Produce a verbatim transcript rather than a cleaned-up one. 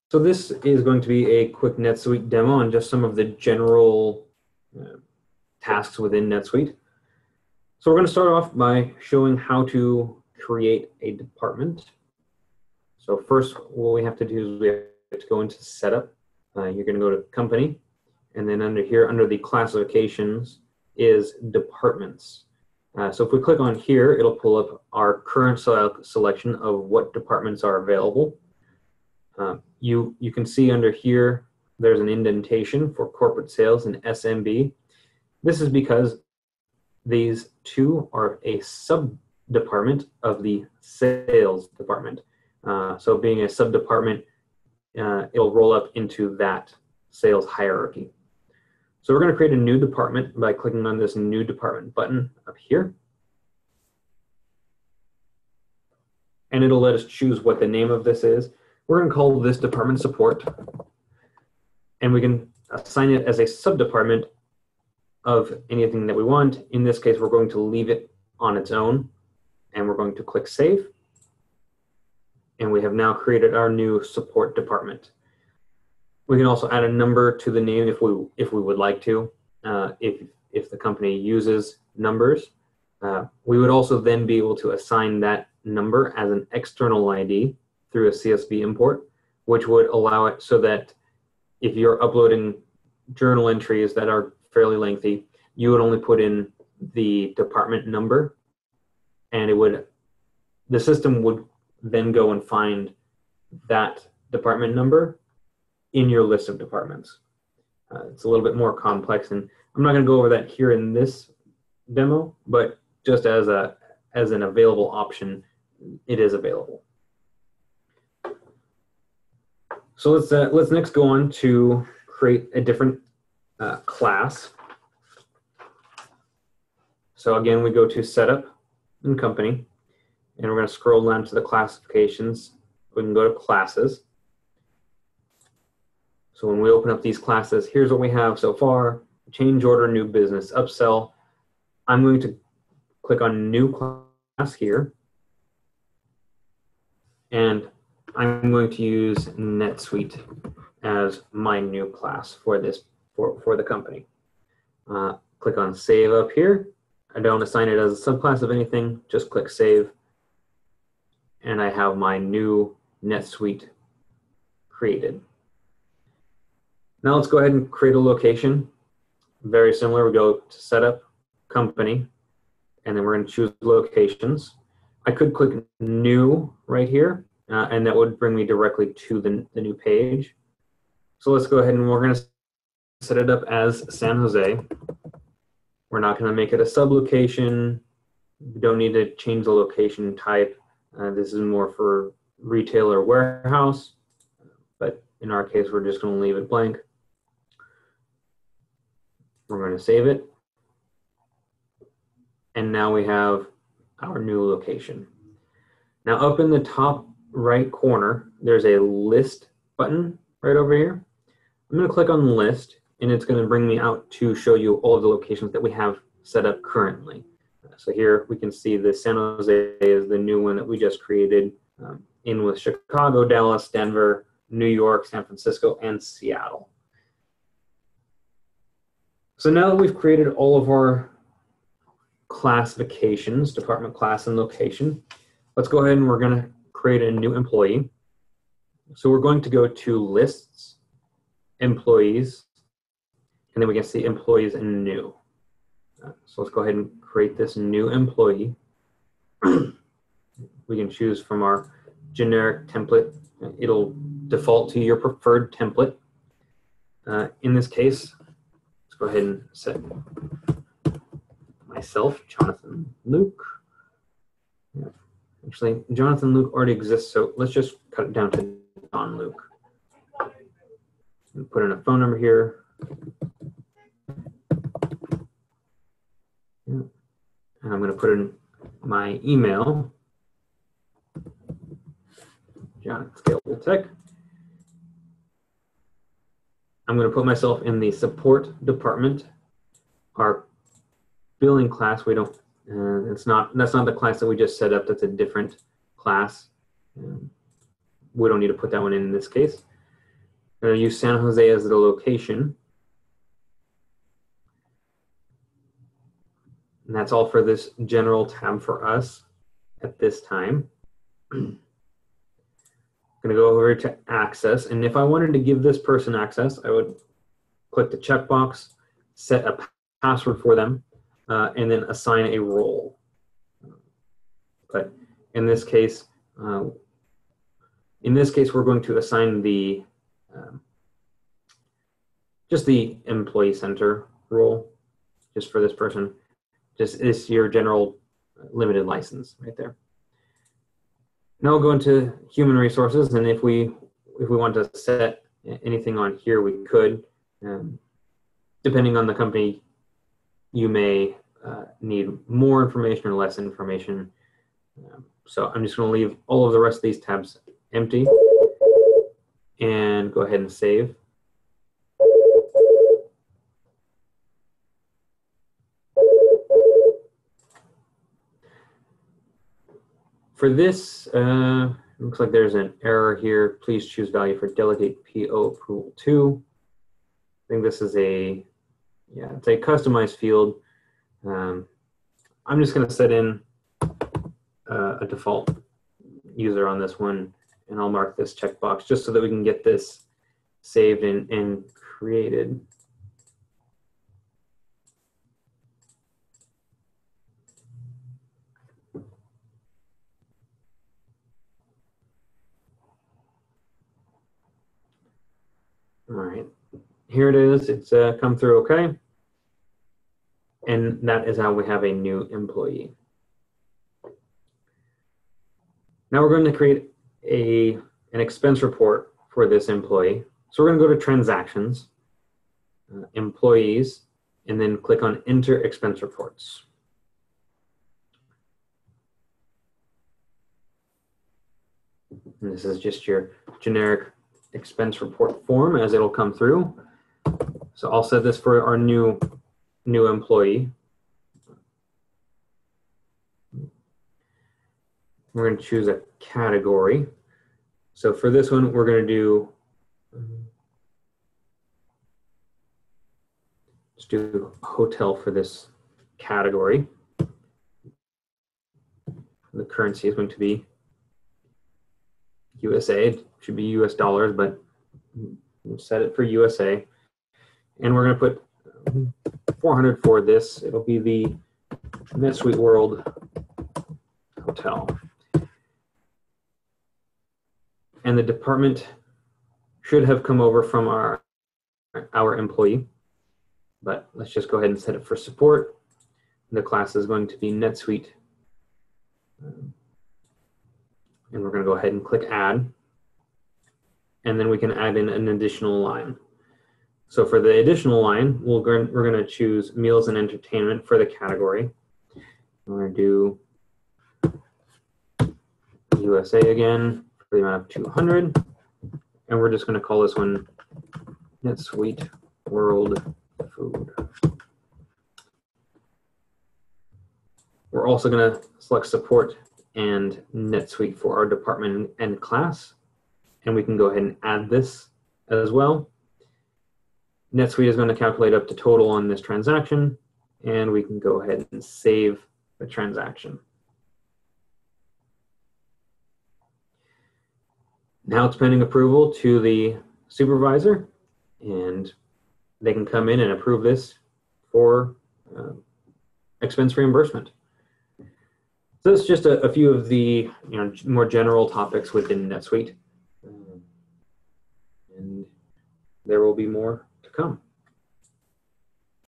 So this is going to be a quick NetSuite demo on just some of the general uh, tasks within NetSuite. So we're going to start off by showing how to create a department. So first, what we have to do is we have to go into Setup. Uh, you're going to go to Company, and then under here, under the classifications, is Departments. Uh, so if we click on here, it'll pull up our current selection of what departments are available. Uh, you, you can see under here, there's an indentation for corporate sales and S M B. This is because these two are a sub-department of the sales department. Uh, so being a sub-department, uh, it'll roll up into that sales hierarchy. So we're going to create a new department by clicking on this new department button up here. And it'll let us choose what the name of this is. We're going to call this department support. And we can assign it as a sub-department of anything that we want. In this case, we're going to leave it on its own. And we're going to click Save. And we have now created our new support department. We can also add a number to the name if we if we would like to. Uh, if if the company uses numbers, uh, we would also then be able to assign that number as an external I D through a C S V import, which would allow it so that if you're uploading journal entries that are fairly lengthy, you would only put in the department number, and it would the system would then go and find that department number in your list of departments. Uh, it's a little bit more complex, and I'm not going to go over that here in this demo, but just as a as an available option, it is available. So let's uh, let's next go on to create a different uh, class. So again, we go to Setup and Company, and we're going to scroll down to the classifications. We can go to Classes. So when we open up these classes, here's what we have so far: change order, new business, upsell. I'm going to click on New Class here, and I'm going to use NetSuite as my new class for this for, for the company. Uh, click on Save up here. I don't assign it as a subclass of anything, just click Save. And I have my new NetSuite created. Now let's go ahead and create a location. Very similar, we go to Setup, Company, and then we're going to choose locations. I could click New right here, uh, and that would bring me directly to the, the new page. So let's go ahead and we're going to set it up as San Jose. We're not going to make it a sub-location. We don't need to change the location type. Uh, this is more for retail or warehouse, but in our case, we're just going to leave it blank. We're going to save it. And now we have our new location. Now up in the top right corner, there's a list button right over here. I'm going to click on list, and it's going to bring me out to show you all of the locations that we have set up currently. So here we can see the San Jose is the new one that we just created, um, in with Chicago, Dallas, Denver, New York, San Francisco, and Seattle. So now that we've created all of our classifications, department, class, and location, let's go ahead and we're going to create a new employee. So we're going to go to Lists, Employees, and then we can see Employees and New. Uh, so let's go ahead and create this new employee. We can choose from our generic template. It'll default to your preferred template. Uh, in this case, let's go ahead and set myself, Jonathan Luke. Yeah. Actually, Jonathan Luke already exists, so let's just cut it down to Don Luke. Put in a phone number here. Yeah. And I'm going to put in my email, John at Skalable Tech. I'm going to put myself in the support department. Our billing class, we don't, uh, it's not, that's not the class that we just set up. That's a different class. Um, we don't need to put that one in in this case. I'm going to use San Jose as the location. And that's all for this general tab for us at this time. I'm going to go over to access. And if I wanted to give this person access, I would click the checkbox, set a password for them, uh, and then assign a role. But in this case, uh, in this case, we're going to assign the um, just the employee center role, just for this person. Just is your general limited license right there. Now we'll go into human resources, and if we if we want to set anything on here, we could. Um, depending on the company, you may uh, need more information or less information. Um, so I'm just going to leave all of the rest of these tabs empty and go ahead and save. For this, uh, looks like there's an error here. Please choose value for delegate P O approval to. I think this is a, yeah, it's a customized field. Um, I'm just going to set in uh, a default user on this one, and I'll mark this checkbox just so that we can get this saved and, and created. All right, here it is. It's uh, come through okay. And that is how we have a new employee. Now we're going to create a, an expense report for this employee. So we're going to go to transactions, uh, employees, and then click on enter expense reports. And this is just your generic expense report form as it'll come through. So I'll set this for our new, new employee. We're going to choose a category. So for this one, we're going to do, let's do hotel for this category. The currency is going to be U S A. It should be U S dollars, but we'll set it for U S A. And we're going to put four hundred for this. It'll be the NetSuite World Hotel. And the department should have come over from our, our employee, but let's just go ahead and set it for support. The class is going to be NetSuite. Um, and we're going to go ahead and click add. And then we can add in an additional line. So for the additional line, we'll, we're going to choose meals and entertainment for the category. We're going to do U S A again for the amount of two hundred. And we're just going to call this one NetSuite World Food. We're also going to select support and NetSuite for our department and class. And we can go ahead and add this as well. NetSuite is going to calculate up to total on this transaction, and we can go ahead and save the transaction. Now it's pending approval to the supervisor, and they can come in and approve this for uh, expense reimbursement. So that's just a, a few of the you know more general topics within NetSuite, um, and there will be more to come.